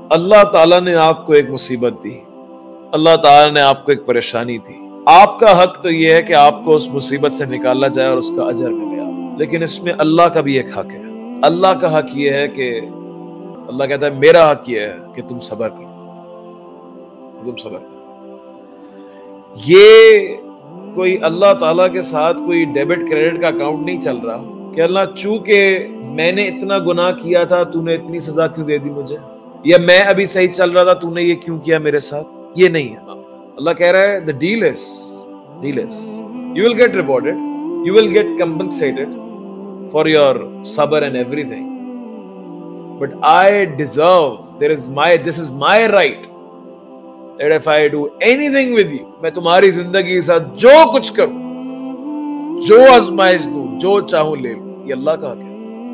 اللہ تعالیٰ نے آپ کو ایک مصیبت دی، اللہ تعالیٰ نے آپ کو ایک پریشانی دی، آپ کا حق تو یہ ہے کہ آپ کو اس مصیبت سے نکالا جائے اور اس کا اجر ملے آپ، لیکن اس میں اللہ کا بھی ایک حق ہے۔ اللہ کا حق یہ ہے کہ اللہ کہتا ہے میرا حق یہ ہے کہ تم صبر کرو، تم صبر کرو۔ یہ کوئی اللہ تعالیٰ کے ساتھ کوئی ڈیبٹ کریڈٹ کا اکاؤنٹ نہیں چل رہا کہ اللہ چونکہ میں نے اتنا گناہ کیا تھا تو نے اتنی سزا کیوں دے دی مجھے، یا میں ابھی صحیح چل رہا تھا تو نے یہ کیوں کیا میرے ساتھ۔ یہ نہیں ہے، اللہ کہہ رہا ہے the deal is you will get rewarded, you will get compensated for your sabr and everything, but I deserve, this is my right that if I do anything with you, میں تمہاری زندگی کے ساتھ جو کچھ کروں، جو آزمائش دوں، جو چاہوں لے لوں۔ یہ اللہ کا حق ہے۔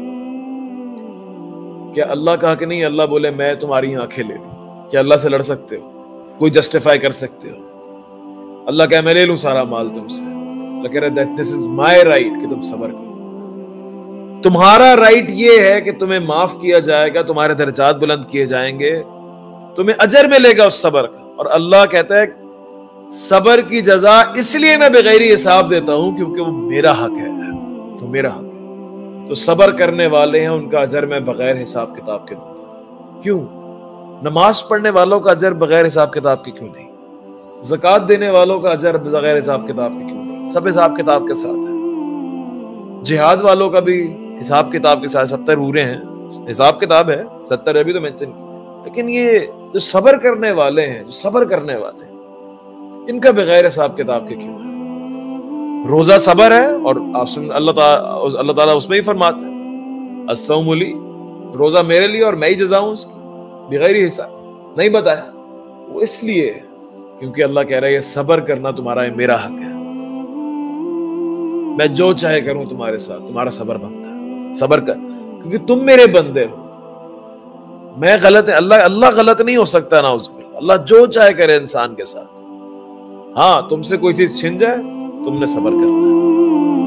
کیا اللہ کا حق نہیں اللہ بولے میں تمہاری آنکھیں لے لوں؟ کیا اللہ سے لڑ سکتے ہو؟ کوئی جسٹیفائی کر سکتے ہو؟ اللہ کہے میں لے لوں سارا مال تم سے۔ اللہ کہہ رہا ہے this is my right کہ تم صبر کرو۔ تمہارا رائٹ یہ ہے کہ تمہیں معاف کیا جائے گا، تمہارے درجات بلند کیے جائیں گے، تمہیں اجر ملے گا اس صبر کا۔ اور اللہ کہتا ہے صبر کی جزا اس لیے میں بغیر حساب دیتا ہوں کیونکہ وہ میرا حق ہے، تو میرا حق ہے۔ تو صبر کرنے والے ہیں ان کا اجر میں بغیر حساب کتاب کے دوں گا۔ کیوں؟ نماز پڑھنے والوں کا اجر بغیر حساب کتاب کے کیوں نہیں؟ زکوٰۃ دینے والوں کا اجر بغیر حساب کتاب کے کیوں نہیں؟ سب حساب کتاب کے ساتھ ہے۔ جہاد والوں کا بھی حساب کتاب کے ساتھ 70 پورے ہیں، حساب کتاب ہے، 70 ابھی تو مینشن کی، لیکن یہ جو صبر کرنے والے ہیں، جو صبر کرنے والے ہیں، ان کا بغیر حساب کتاب کے کیوں ہے؟ روزہ صبر ہے، اور آپ سن اللہ تعالیٰ اس میں ہی فرماتا ہے الصوم لی، روزہ میرے لیے اور میں ہی جزا ہوں اس کی، بغیر حساب نہیں بتایا۔ وہ اس لیے کیونکہ اللہ کہہ رہا ہے یہ صبر کرنا تمہارا ہے، میرا حق ہے، میں جو چاہے کروں تمہارے ساتھ، تمہارا صبر بنتا ہے، صبر کر کیونکہ تم میرے بندے ہو، میں غلط ہے، اللہ غلط نہیں ہو سکتا نا، اس میں اللہ جو چاہے کرے انسان کے ساتھ۔ ہاں تم سے کوئی چیز چھن جائے تم نے صبر کرنا ہے۔